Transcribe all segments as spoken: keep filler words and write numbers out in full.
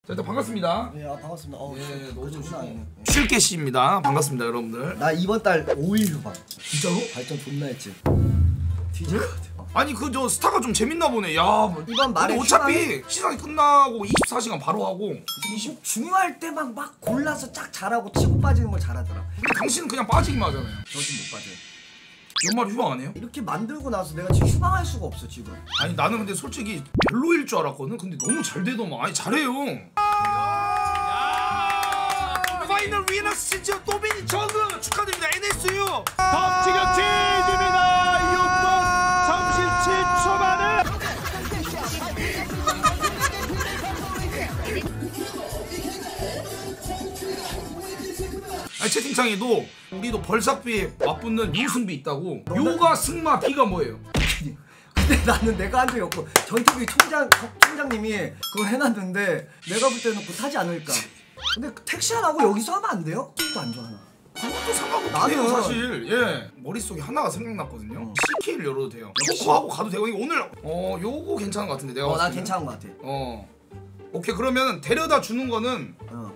자, 일단 반갑습니다. 네, 아 반갑습니다. 어, 예, 너무 좋구나. 쉴게 씨입니다. 반갑습니다, 여러분들. 나 이번 달 오 일 휴방. 진짜로? 발전 존나 했지. 뒤질 것 같아. 아니 그 저 스타가 좀 재밌나 보네. 야, 뭐, 이번 말에 어차피 시상이 끝나고 이십사 시간 바로 하고. 이십 중요할 때만 막 골라서 쫙 잘하고 치고 빠지는 걸 잘하더라. 근데 당신은 그냥 빠지기만 하잖아요. 저 지금 못 빠져요. 연말 휴방 안 해요? 이렇게 만들고 나서 내가 지금 휴방할 수가 없어 지금. 아니 나는 근데 솔직히 별로일 줄 알았거든. 근데 너무 잘 되더만. 아니 잘해요. 파이널 위너 시즌 도빈이 저그 축하드립니다. 엔에스유 덕지격진입니다. 육 번 삼십칠 초 만에 아니 채팅창에도 우리도 벌삭비에 맞붙는 요승비 있다고. 요가 승마 비가 뭐예요? 근데 나는 내가 한 적이 없고 전투기 총장 총장님이 그걸 해놨는데 내가 볼 때는 그거 타지 않을까. 근데 택시 하나고 여기서 하면 안 돼요? 또 안 좋아하나? 그것도 상관없고 나는- 돼요 사실. 예 머릿속에 하나가 생각났거든요. 어. 씨케이를 열어도 돼요. 코코하고 가도 되고. 이거 오늘 어 요거 괜찮은 것 같은데 내가 어, 봤을 난 때는. 괜찮은 것 같아. 어 오케이. 그러면 데려다 주는 거는 어.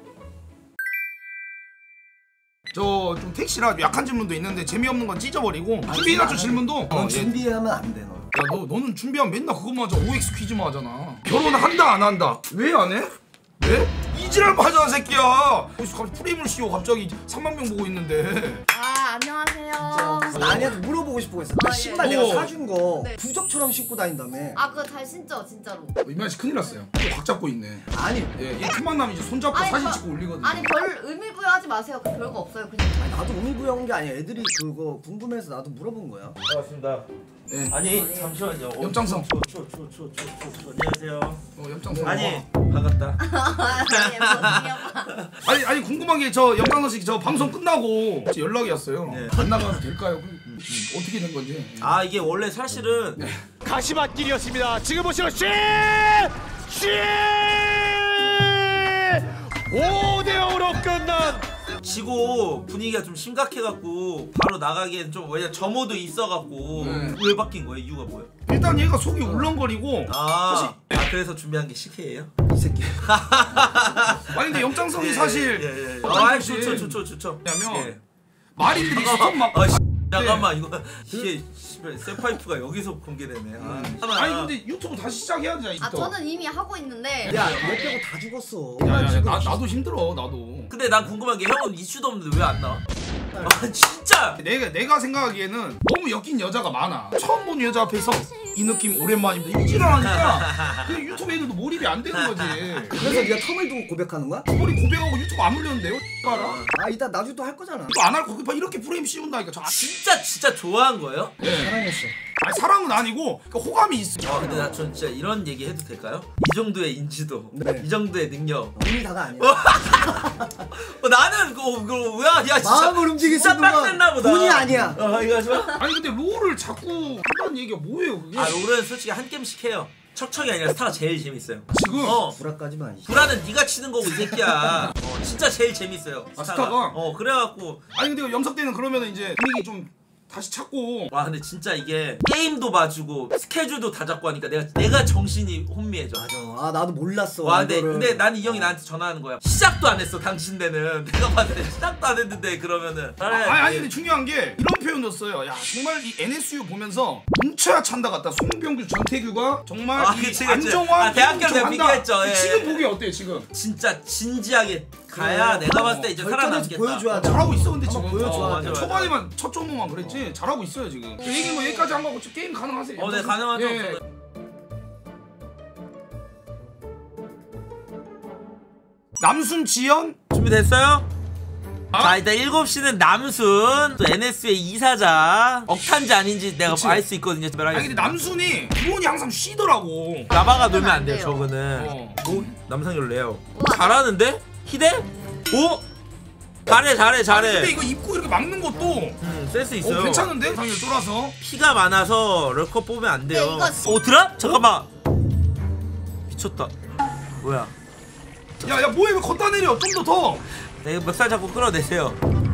저 좀 택시라 약한 질문도 있는데 재미없는 건 찢어버리고 준비해놨죠 질문도. 넌 어, 예. 준비하면 안 돼, 너. 야, 너, 너는 준비하면 맨날 그것만 하자. 오엑스 퀴즈만 하잖아. 결혼한다 안 한다. 왜 안 해? 왜? 이지랄 하잖아 새끼야. 거기서 갑자기 프레임을 씌워. 갑자기 삼만 명 보고 있는데. 아 안녕하세요. 나한테 물어보고 싶어 했어. 그 아, 예. 신발 어. 내가 사준 거 네. 부적처럼 신고 다닌다며. 아 그거 잘 신죠 진짜로. 이만희 씨 큰일 났어요. 또각 잡고 있네. 아니, 예, 얘 틈만 나면 이제 손잡고 아니, 사진 저- 찍고 올리거든요. 아니 별 의미 부여하지 마세요. 그 별거 없어요 그냥. 아니 나도 의미부여한 게 아니야. 애들이 그거 궁금해서 나도 물어본 거야. 반갑습니다. 예. 아니 잠시만요. 어, 염장성. 초초초초초 안녕하세요. 어, 염장선. 아니 반갑다. 아니 뭐 아니 아니 궁금한 게 저 염장선 씨 저 방송 끝나고 연락이 왔어요. 네. 안 나가도 될까요? 그, 음, 어떻게 된 건지. 아 이게 원래 사실은 가시밭길이었습니다. 지금 보시면 쉿! 쉿! 오 대 오로 끝난 지고 분위기가 좀 심각해갖고 바로 나가기엔 좀 왜냐 점호도 있어갖고 네. 왜 바뀐 거예요? 이유가 뭐예요? 일단 얘가 속이 울렁거리고. 아, 사실- 아 그래서 준비한 게 식혜예요? 이 새끼. 아니 근데 염장성이 예, 사실 예, 예, 예. 염장성 아 씨 좋죠 좋죠 좋죠. 왜냐면 예. 말인들이 스톱 막. 아, 씨, 잠깐만 이거 이게 씨발 쇠파이프가 여기서 공개되네. 아, 아니 근데 유튜브 다시 시작해야 되잖아. 아 저는 이미 하고 있는데. 야, 얘 빼고 다 죽었어. 야야야 나, 나도 힘들어 나도. 근데 난 궁금한 게 형은 이슈도 없는데 왜 안 나와? 아 진짜. 내가 내가 생각하기에는 너무 엮인 여자가 많아. 처음 본 여자 앞에서 이 느낌 오랜만입니다. 이지랄하니까 그 유튜브 애들도 몰입이 안 되는 거지. 그래서 네가 텀을 두고 고백하는 거야? 머리 고백하고 유튜브 안 올렸는데요? 알아? 아, 이따 나중에 또 할 거잖아. 이거 안 할 거 그봐 이렇게 프레임 씌운다니까. 저, 아, 진짜 진짜 좋아한 거예요? 예. 사랑했어. 아니 사랑은 아니고 그러니까 호감이 있어. 아 근데 나 전 진짜 이런 얘기 해도 될까요? 이 정도의 인지도, 네. 이 정도의 능력. 이미 다가 아니야. 어, 나는 그거 그거 뭐야? 야 진짜 마음을 움직일 수 진짜 있는 건 빡셌나 보다. 돈이 아니야. 어 이거 하지 마. 아니 근데 롤을 자꾸 한다는 얘기가 뭐예요 그게? 아 롤은 솔직히 한 게임씩 해요. 척척이 아니라 스타가 제일 재밌어요. 지금 어. 불화까지만. 불안은 네가 치는 거고 이 새끼야. 어, 진짜 제일 재밌어요. 아, 스타가? 어 그래갖고 아니 근데 염석 때는 그러면은 이제 분위기 좀 다시 찾고. 와 근데 진짜 이게 게임도 봐주고 스케줄도 다 잡고 하니까 내가 내가 정신이 혼미해져. 맞아. 아, 나도 몰랐어. 와 근데 이거를. 근데 난 이 형이 나한테 전화하는 거야. 시작도 안 했어 당신네는. 내가 봤을 때 시작도 안 했는데 그러면은. 아, 아니 아니 근데 중요한 게 이런 표현이었어요. 야 정말 이 엔에스유 보면서 뭉쳐야 찬다 같다. 송병규, 전태규가 정말 아, 이 그치, 그치. 안정환, 아, 대학교 때 한다. 비교했죠, 예. 지금 보기 어때 지금? 진짜 진지하게 가야 그래. 내가 봤을 때 이제 결정해서 살아남겠다. 보여줘야 돼. 잘하고 있어 근데 한번 지금. 보여줘. 어, 맞아, 맞아. 초반에만 첫 종목만 그랬지 잘하고 있어요 지금. 얘기 뭐 여기까지 한 거고 지금 게임 가능하세요? 어, 네 가능하죠. 예. 남순, 지연. 준비됐어요? 아? 자 일단 일곱 시는 남순 또 엔에스의 이사자 억탄지 아닌지 내가 그치. 알 수 있거든요. 아니 근데 남순이 기본이 항상 쉬더라고. 라바가 놀면 안 돼요 돼요. 저거는. 어. 오 남상열 레오 우와. 잘하는데? 히데? 오? 잘해 잘해 아니, 잘해. 근데 이거 입고 이렇게 막는 것도 음 센스 있어요. 어, 괜찮은데? 상일 쫄아서. 피가 많아서 럴컷 뽑으면 안 돼요. 네, 이거- 오 드랍? 잠깐만. 미쳤다. 뭐야? 야야 뭐해 왜 걷다 내려? 좀 더 더. 네, 멱살 잡고 끌어내세요.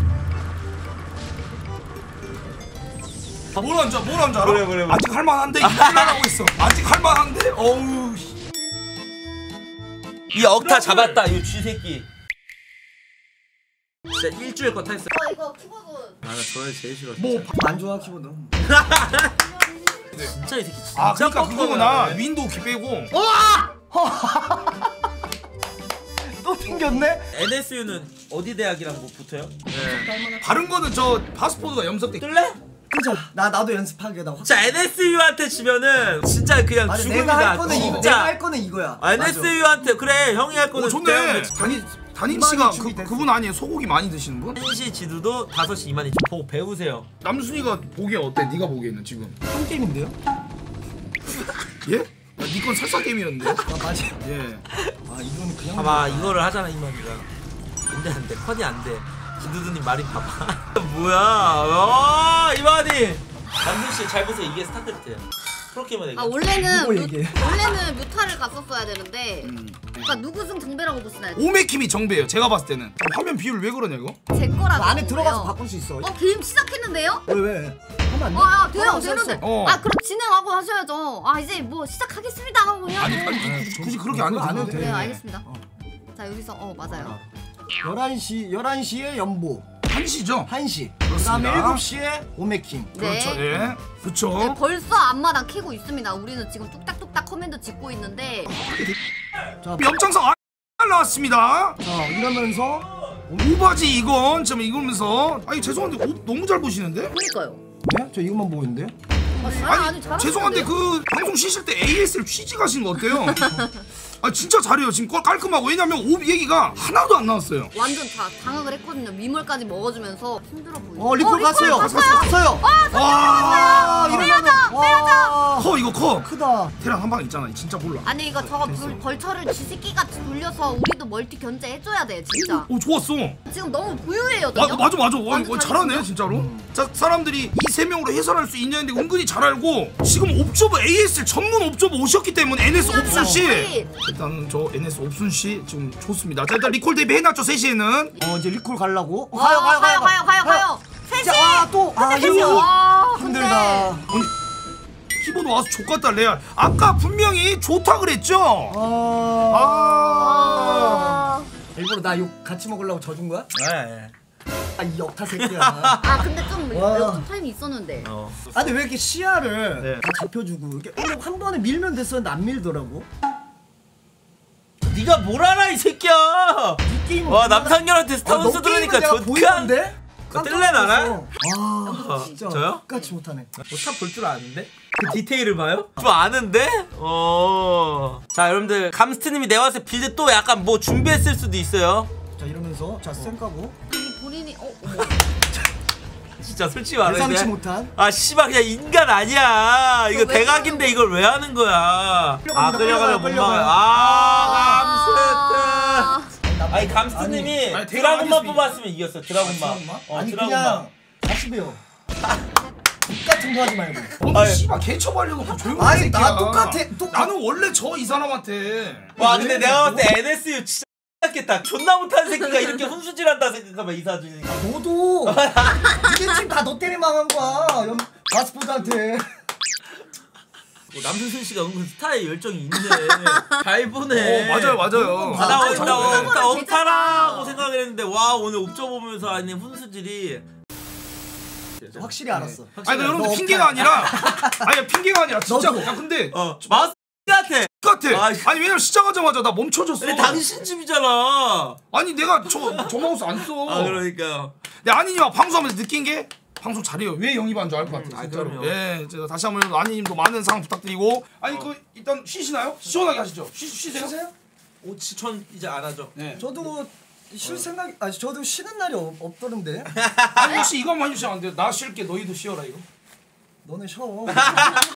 뭘 앉아 뭘 앉아 알아? 그래, 그래, 그래. 아직 할만한데 이질하고 있어. 아직 할만한데? 어우 씨. 이 억타 잡았다 이 쥐새끼. 진짜 일주일 거 타했어. 어 이거 키보드. 아나 저는 제일 싫어. 뭐 안 좋아 키보드. 진짜 이 새끼 진짜. 아 그러니까 뻑뻑하네. 그거구나. 윈도우 키 빼고. 또 튕겼네? 엔에스유는 어디 대학이랑 뭐 붙어요? 네. 다른 거는 저 파스포드가 염색돼. 뜰래? 그죠? 나 나도 연습하게 나. 진짜 엔에스유한테 지면은 진짜 그냥 맞아, 죽음이다. 내가 할 거는 이거. 진짜. 내가 할 거는 이거야. 아, 엔에스유한테 그래 형이 할 거는 오 좋네. 대학교 단임 단임 이만희 씨가 준비 그 됐어. 그분 아니에요? 소고기 많이 드시는 분? 한시 지두도 다섯 시 이만희 보고 배우세요. 남순이가 보기에 어때? 네가 보기에는 지금. 한 게임인데요? 예? 니건 살사 게임이었는데. 아 맞아. 예. 아 이건 그냥. 봐봐 이거를 하잖아 이만희가. 안돼 안돼 컷이 안돼. 지두두님 말이 봐봐. 뭐야? 어 이만희. 남순 씨 잘 보세요 이게 스타크래프트예요. 프로게이머네. 아 원래는 이거 뮤, 얘기해. 원래는 뮤타를 갔었어야 되는데. 그러니까 누구승 정배라고 보시나요? 오메킴이 정배예요. 제가 봤을 때는. 화면 비율 왜 그러냐 이거? 제 거라서. 안에 들어가서 바꿀 수 있어. 어 게임 시작했는데요? 왜 왜? 하면 안 돼? 어, 아, 돼요, 어, 되는데. 됐어. 어. 아, 그럼 진행하고 하셔야죠. 아, 이제 뭐 시작하겠습니다 하고 해야죠. 아니 아니 굳이 그렇게 안 해도 안 해도 되는데. 돼. 네, 알겠습니다. 자, 여기서 어, 맞아요. 열한 시 열한 시에 연보. 한시죠? 한 시. 그렇습니다. 그다음에 일곱 시에 오메킹. 그렇죠. 네. 예. 네, 그렇죠. 벌써 앞마당 캐고 있습니다. 우리는 지금 뚝딱뚝딱 커맨드 짓고 있는데 자, 염창성 아 나왔습니다. 자 이러면서 오바지 이건 좀 이거면서 아니 죄송한데 옷 너무 잘 보시는데? 그러니까요. 네? 저 이것만 보고 있는데요? 아니, 아니 아니 잘하시는데요? 죄송한데 그 방송 쉬실 때 에이에스를 취직하신 거 어때요? 아 진짜 잘해요. 지금 꼴 깔끔하고 왜냐면 옷 얘기가 하나도 안 나왔어요. 완전 다 장악을 했거든요. 미물까지 먹어주면서 힘들어 보이죠. 어 리콜 갔어요. 갔어요. 갔어요. 와 이러면 와 커 이거 커. 크다. 테랑 한 방 있잖아. 진짜 몰라. 아니 이거 저거 불, 벌처를 지새끼가 돌려서 우리도 멀티 견제 해줘야 돼 진짜. 오 좋았어. 지금 너무 부유해요. 마, 맞아 맞아. 와, 완전 이거 잘하네 잘했어요. 진짜로. 자 사람들이 이 세 명으로 해설할 수 있냐는데 은근히 잘 알고 지금 옵저버 에이에스 전문 옵저버 오셨기 때문에 엔에스 옵순 씨. 일단은 저 엔에스 옵순 씨 지금 좋습니다. 자 일단 리콜 데뷔 해놨죠 세 시에는. 어 이제 리콜 가려고. 어, 가요 가요 가요 가요 가요 가요. 셋이. 아또아 이거 와 힘들다. 아니 키보드 와서 족같다 레알. 아까 분명히 좋다 그랬죠. 아. 아. 일부러 나 욕 같이 먹으려고 져준 거야? 네. 아 이 역타 새끼야. 아 근데 좀 와. 역전 타임이 있었는데. 어. 아 근데 왜 이렇게 시야를 네. 다 잡혀주고 이렇게 원래 한 번에 밀면 됐었는데 안 밀더라고. 네가 뭘 알아 이 새끼야. 이 게임은 와 몰라. 남상렬한테 아, 스타운스 너 들으니까 게임은 내가 좋간. 보이는데? 그 뜰렌 알아? 와 진짜 저요? 끝까지 못하네. 스타 볼 줄 아는데? 그 디테일을 봐요? 좀 아는데? 어. 자 여러분들 감스트님이 내가 봤을 때 빌드 또 약간 뭐 준비했을 수도 있어요. 자 이러면서 자 쌩까고 아니 본인이 어 어머. 진짜 솔직히 말해. 예상치 못한. 아 씨발 그냥 인간 아니야. 이거 왜 대각인데 이걸 왜 하는 거야? 아 끌려갑니다, 끌려가면 못 끌려가요. 막아요. 아 감스트. 아니 감스트님이 아니, 아니, 드라군만 대각 뽑았으면 이겼어. 드라군만. 드라군만? 어 아니 드라군만. 그냥 다시 배워. 같은 거 하지 말고. 너는 아니. 씨발 개처벌려놓고 조용히 아니, 새끼야. 나 똑같아, 똑같- 나는 원래 저 이 사람한테. 와 근데 내가 봤을 때 엔에스유 진짜 X겠다. 존나 못하는 새끼가 이렇게 훈수질한다 생각하면 이사준이. 너도 이게 팀 다 너 때문에 망한 거야. 연 마스포드한테. 뭐 남순순 씨가 은근 스타에 열정이 있네. 잘 보네. 어 맞아요 맞아요. 아, 나 아니, 나 옵저버를 옵타 옵타라고 제자가. 생각을 했는데 와 오늘 옵저 보면서 아니 훈수질이 확실히 알았어. 아니 여러분들 너 핑계가 없다. 아니라 아니 핑계가 아니라 진짜 너도. 야 근데 어 마우스 같아. 똑같아. 아, 아니 왜냐면 시작하자마자 나 멈춰졌어. 근데 당신 집이잖아. 아니 내가 저, 저 마우스 안 써. 아 그러니까요. 근데 아니님 방송하면서 느낀 게 방송 잘해요. 왜 영입한 줄 알 것 같아. 아, 진짜로. 그럼요. 예, 제가 다시 한번 아니님도 많은 사랑 부탁드리고. 아니 그 일단 쉬시나요? 시원하게 하시죠. 쉬 쉬세요. 쉬세요? 오치천 이제 안 하죠. 네. 저도 쉴 생각 아니 저도 쉬는 날이 없, 없더는데. 아니 혹시 이것만 해주시면 안 돼요? 나 쉴게 너희도 쉬어라 이거. 너네 쉬어.